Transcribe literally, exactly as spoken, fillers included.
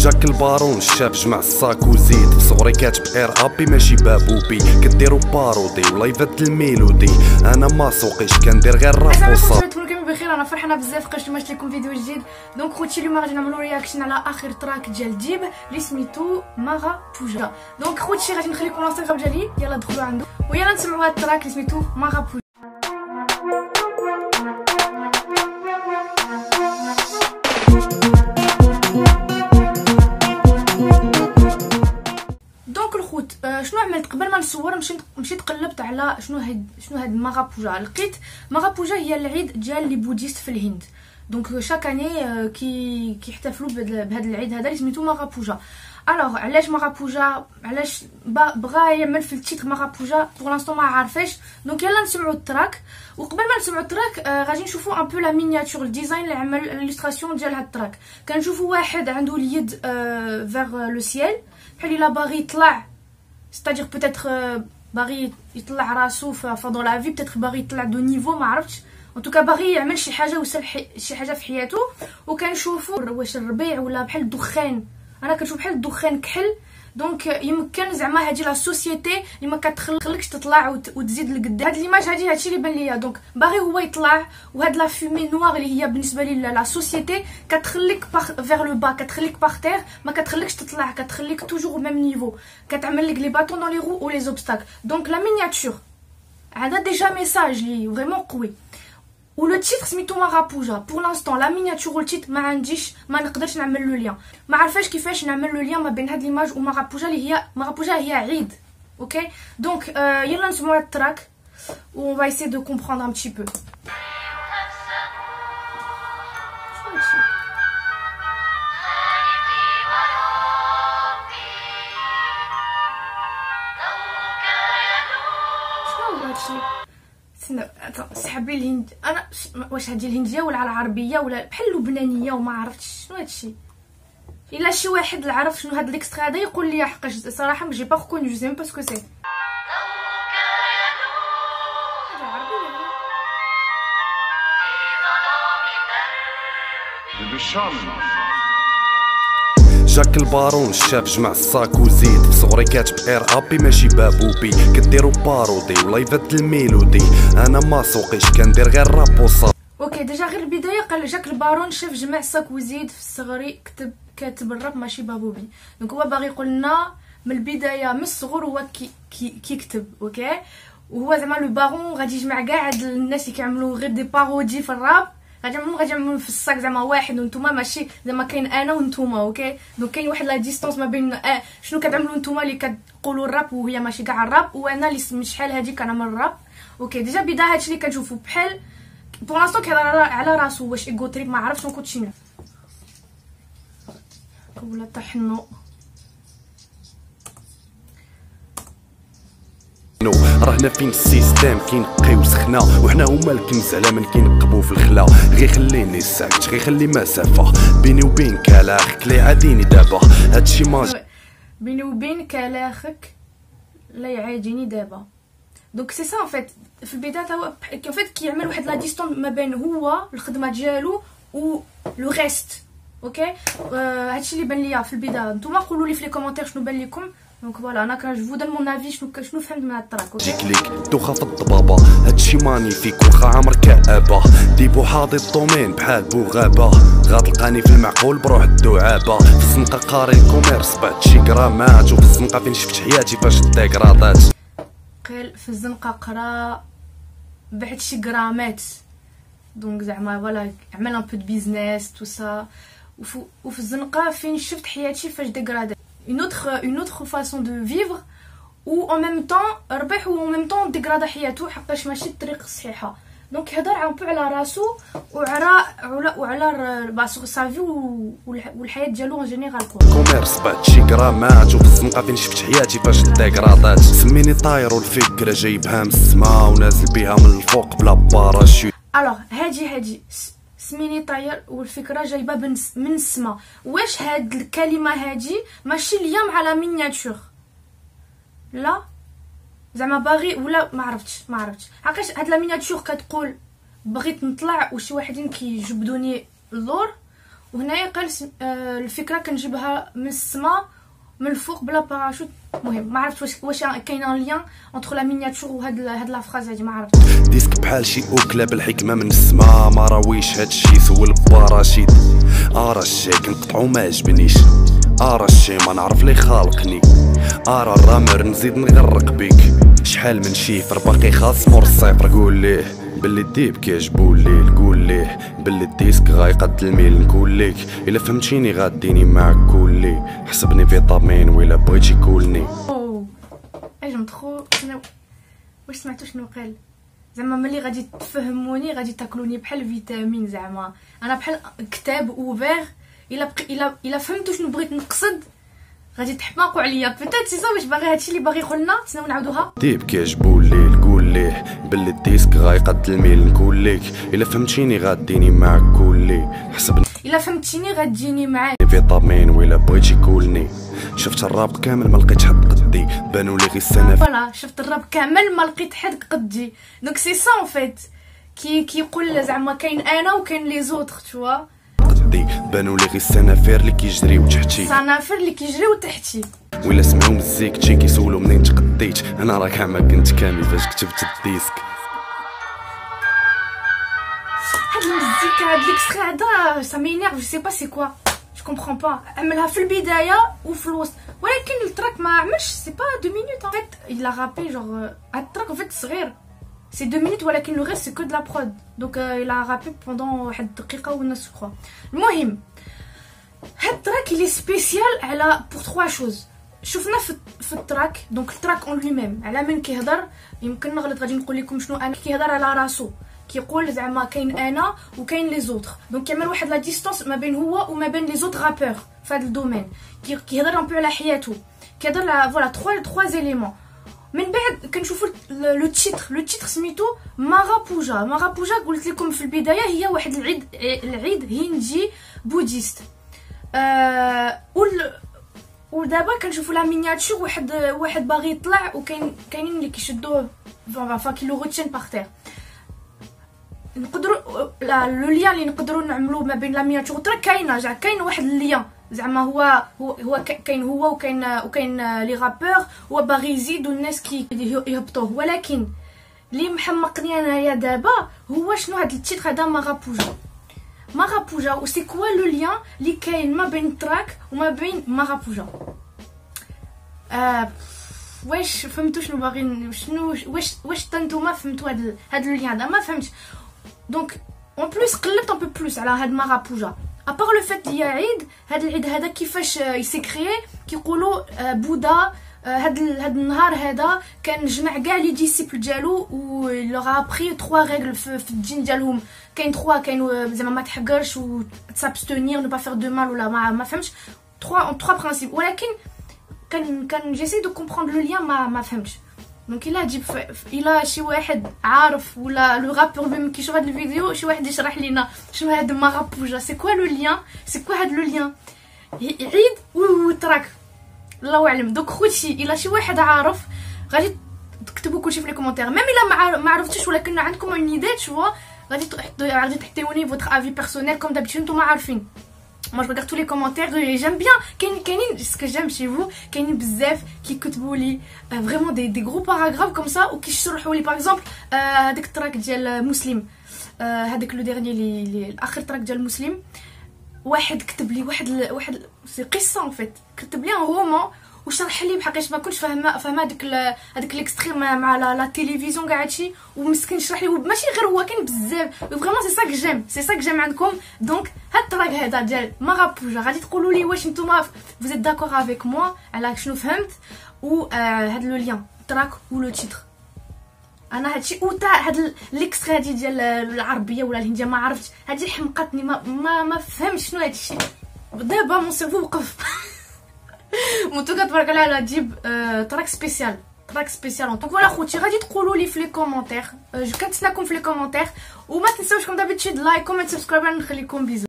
جاك البارون الشاب جمع الصاك وزيد في صغري كاتب اير ابي ماشي بابوبي كديرو بارودي ولايفات الميلودي انا ما سوقيش كندير غير راب وصافي. كنتم بخير، انا فرحانه بزاف فاش جبت لكم فيديو جديد. دونك خوتي اليوم غادي نعملوا رياكشن على اخر تراك ديال ديب اللي سميتو ماغا بوجا. دونك خوتي غادي نخليكم الانستغرام ديالي، يلا دخلوا عنده ويلا نسمعوا هذا التراك اللي سميتو ماغا بوجا. شنو عملت قبل ما نصور؟ مشيت مشيت قلبت على شنو هاد شنو هاد ماغا بوجا. لقيت ماغا بوجا هي العيد ديال لي بوديست في الهند. دونك شاك اني كي كيحتفلوا بهذا العيد هذا اللي سميتو ماغا بوجا. الوغ علاش ماغا بوجا؟ علاش بغا يعمل في التيتر ماغا بوجا؟ بوغ لانستون ما عارفاش. دونك يلا نسمعوا التراك، وقبل ما نسمعوا التراك آه غادي نشوفوا ان بو لا مينياتور الديزاين اللي عمل الالستراسيون ديال هاد التراك. كنشوفوا واحد عنده اليد آه فيغ لو سيل بحال الا باغي يطلع، ستادير بوتيتر باغي يطلع راسو فدون لا في، بوتيتر باغي يطلع دو نيفو ما عرفتش، ان توكا باغي يعمل شي حاجه وصل شي حاجه في حياته. وكنشوفوا واش الربيع ولا بحال الدخان، انا كنشوف بحال الدخان كحل. دونك يمكن زعما هادي لا سوسيتي اللي ما كتخليكش تطلع وتزيد لقدام. هاد ليماج هادي هادشي اللي بان ليا. دونك باغي هو يطلع، وهاد لا فومي نوار اللي هي بالنسبه لي لا سوسيتي كتخليك فيغ لو با، كتخليك باغ تير، ما كتخليكش تطلع، كتخليك توجور ميم نيفو، كتعمل لك لي باتون دون لي رو و لي زوبستاكل. دونك لا مينياتور عندها ديجا ميساج لي فريمون قوي. و لو تيتر سميتو ماغا بوجا. بور لانستون لا مينياتور و التيتر ما عنديش، ما نقدرش نعمل لو ليان، ما عارفاش كيفاش نعمل لو ليان ما بين هاد ليماج و ماغا بوجا اللي هي ماغا بوجا هي عيد. اوكي دونك آه يلا نسمعوا هاد التراك و on va essayer de comprendre un petit peu. شنو هادشي؟ سحب لي الهند. انا واش هادي الهنديه ولا العربيه ولا بحال اللبنانيه وما عرفتش شنو هادشي. الا شي واحد عرف شنو هاد ليكسترا هذا يقول لي حقاش صراحه جي با ريكوني، جو سي ميم با سكو سي. جاك البارون الشاب جمع الصاك وزيد في صغري كاتب اير ابي ماشي بابوبي كديرو بارودي ولايفات الميلودي انا ما سوقيش كندير غير راب وصافي. اوكي ديجا غير البدايه قال جاك البارون شاف جمع الصاك وزيد في الصغري كتب كاتب الراب ماشي بابوبي. دونك هو باغي يقول لنا من البدايه من الصغر هو كي كي كيكتب. اوكي وهو زعما لو بارون غادي يجمع كاع هاد الناس اللي كيعملوا غير دي بارودي في الراب، غادي يعملوا غادي يعملوا في الصاك زعما واحد وانتوما ماشي زعما كاين انا وانتوما. اوكي دونك كاين واحد لا ديستونس ما بين آه شنو كتعملوا نتوما اللي كتقولوا الراب وهي ماشي كاع الراب، وانا اللي من شحال هادي كنعمل الراب. اوكي ديجا بدا هادشي اللي كنشوفوا بحال بور لانستون كيهضر على راسو واش ايغو تريب ما عرفتش نكون شي ولا طحنو. راهنا فين السيستم كينقيو سخنه وحنا هما الكنز على من كينقبو في الخلا. غير خليني ساكت، غير خلي مسافه بيني وبينك على اخك لا يعاديني دابا هادشي ما بيني وبينك على اخك لا يعاديني دابا. دونك سي سا ان فيت في البدايه هو ان فيت كيعمل واحد لا ديستونس ما بين هو الخدمه ديالو و لو ريست. اوكي آه هادشي اللي بان ليا في البدايه. نتوما قولوا لي في لي كومونتير شنو بان لكم. دونك فوالا انا كان جو دون مون افي شنو شنو فهمت من هاد التراك. جيك ليك دوخه في الضبابه هادشي مانيفيك واخا عمر كآبه ديبو حاضي الطومين بحال بوغابه غتلقاني في المعقول بروح الدعابه في الزنقه قاري الكوميرس بعد شي كرامات وفي الزنقه فين شفت حياتي فاش ديكرادات. قال في الزنقه قرا بعد شي كرامات. دونك زعما فوالا عمل ان بو دو بيزنس تو سا. وفي الزنقه فين شفت حياتي فاش ديكرادات. une autre une autre façon de vivre ou en même temps ربح و en même temps ديغرادا حياته حقاش ماشي الطريق الصحيحه. دونك هضر عن بو على راسو وعلى وعلى باسو سافي والحياه ديالو اون جينيرال. كوميرس بعد شي كرامات وفي الزنقه فين شفت حياتي فاش ديغرادات. سميني طاير والفكره جايبها من السما ونازل بها من الفوق بلا باراشوت. الوغ هادي هادي سميني طاير والفكره جايبه من السما. واش هاد الكلمه هادي ماشي ليا مع لا مينياتور؟ لا زعما باغي ولا ما عرفتش ما عرفتش حقاش هاد لا مينياتور كتقول بغيت نطلع وشي واحدين كيجبدوني اللور وهنايا قال الفكره كنجيبها من السماء من الفوق بلا باراشوت. المهم ما عرفتش واش واش كاين ان ليان اونتر لا مينياتور وهاد هاد لا فراز هادي، ما عرفتش. ديسك بحال شي اوكله بالحكمه من السما، ما راويش هادشي سول باراشيت. ارا الشي كنقطعو ما عجبنيش، ارا الشي ما نعرف لي خالقني، ارا الرامر نزيد نغرق بيك. شحال من شيفر باقي خاص مور الصفر، قول ليه باللي الديب كيعجبو الليل، قول ليه باللي الديسك غايقد الميل. نقول ليك الا فهمتيني غاديني معاك كولي، حسبني فيتامين ولا بغيتي كولني. اوه اجم تخو شنو واش سمعتو شنو قال؟ زعما ملي غادي تفهموني غادي تاكلوني بحال فيتامين، زعما انا بحال كتاب اوفير. الا بقي الا الا فهمتوا شنو بغيت نقصد غادي تحماقوا عليا. بيتيت سي سا واش باغي هادشي اللي باغي يقولنا. تسناو نعاودوها. ديب كيعجبو الليل، قول ليه باللي الديسك غايقد الميل. نقول ليك الا فهمتيني غاديني معاك كولي، حسبني الا فهمتيني غاديني معاك فيتامين ولا بغيتي كولني. شفت الراب كامل ما لقيت حد قدي، بانوا لي غير السنه. فوالا شفت الراب كامل ما لقيت حد قدي. دونك سي سا اون فيت كي كيقول زعما كاين انا وكاين لي زوتر تشوا قدي، بانوا لي غير السنافير اللي كيجريو تحتي، السنافر اللي كيجريو تحتي. ولا سمعوا مزيكتي كيسولوا منين تقديت، انا راه كاع ما كنت كامل فاش كتبت الديسك. هاد المزيكا هاد ليكستري هذا سا مينيرف، جو سي با سي كوا، جو كومبرون با. عملها في البدايه وفي الوسط، ولكن التراك ما عملش سي با دو مينوت ان فيت. il a rappé genre هاد التراك ان فيت صغير سي دو مينوت، ولكن لو ريست سي كو دو لا برود. دونك il a rappé pendant واحد دقيقه ونص جو كرو. المهم هاد التراك اللي سبيسيال على بور تخوا شوز شفنا في, في التراك. دونك التراك اون لو ميم على من كيهضر، يمكن نغلط غادي نقول لكم شنو انا. كيهضر على راسو، كيقول زعما كاين انا وكاين لي زوتر، دونك كيعمل واحد لا ديستانس ما بين هو وما بين لي زوتر رابور في هذا الدومين. كيهضر ان بو على حياته، كيهضر على فوالا تخوا تخوا زيليمون. من بعد كنشوفوا لو تيتر، لو تيتر سميتو مارابوجا. مارابوجا قلت لكم في البدايه هي واحد العيد العيد هندي بوديست. آه ودابا كنشوفوا لا مينياتور واحد واحد باغي يطلع، وكاين كاينين اللي كيشدوه فا كي لو روتين باغ تير. نقدروا لو ليان اللي نقدروا نعملوه ما بين لا مينياتور والتراك كاينه، جا كاين واحد الليان زعما هو هو هو كاين هو وكاين وكاين لي رابور، هو باغي يزيد والناس كي يهبطوه. ولكن اللي محمقني انايا دابا هو شنو هاد التيتر هذا مارابوجا. مارابوجا و سي كوا لو ليان اللي كاين ما بين التراك وما بين مارابوجا. آه واش فهمتوا شنو باغي شنو واش واش نتوما فهمتوا هاد هاد لو ليان هذا؟ ما فهمتش. دونك اون بليس قلبت ان بو بلوس على هاد مارابوجا. ابار لو فيت لي عيد هاد العيد هذا كيفاش يسي كريي، كيقولوا بودا هاد هاد النهار هذا كان جمع كاع لي ديسيبل ديالو و لوغ ابري تخوا ريغل في, في الدين ديالهم. كاين تخوا كاين زعما ما تحقرش و تسابستونير نو با فير دو مال ولا ما, ما فهمتش تخوا تخوا برينسيپ. ولكن كان كان جيسي دو كومبروندر لو ليان ما ما فهمتش. دونك الا تجيب الا شي واحد عارف ولا لو رابور بيم كيشوف هاد الفيديو شي واحد يشرح لينا شنو هاد مارابوجا، سي كوا لو ليان، سي كوا هاد لو ليان عيد و تراك الله اعلم. دونك خوتي الا شي واحد عارف غادي تكتبوا كلشي في لي كومونتير، ميم الا ما عرفتوش ولكن عندكم اون ايدي تشوا غادي غادي تحطيوني فوتر افي بيرسونيل كوم دابتيود. نتوما عارفين moi je regarde tous les commentaires et j'aime bien. كاين كاينين ce que j'aime chez vous كاينين بزاف كيكتبوا لي فريمون دي دي gros paragraphes comme ça وكيشرحوا لي باغ اكزومبل هذاك التراك ديال مسلم، هذاك لو ديرني لي الاخر تراك ديال مسلم. واحد كتب لي واحد واحد سي قصه ان فيت، كتب لي ان رومان وشرح لي بحقيقه ما كنتش فاهمه فاهمه هذاك هذاك ليكستريم مع لا, لا تيليفزيون كاع هادشي، ومسكين شرح لي ماشي غير هو كاين بزاف فريمون. سي سا كو جيم سي سا كو جيم عندكم. دونك هاد التراك هذا ديال مارابوجا غادي تقولوا لي واش نتوما فوزيت داكور افيك موا على شنو فهمت و هاد لو ليان تراك و لو تيتر. انا هادشي و تاع هاد ليكستري هادي ديال العربيه ولا الهنديه ما عرفتش، هادي حمقتني ما ما, ما فهمتش شنو هادشي. دابا مون سيرفو وقف. مونتوكا تبارك الله على تجيب تراك سبيسيال تراك سبيسيال. دونك فوالا خوتي غادي تقولوا لي في لي كومونتير، جو كنتسناكم في لي كومونتير وما تنساوش كوم دابيتود لايك كومنت سبسكرايب. نخليكم بيزو.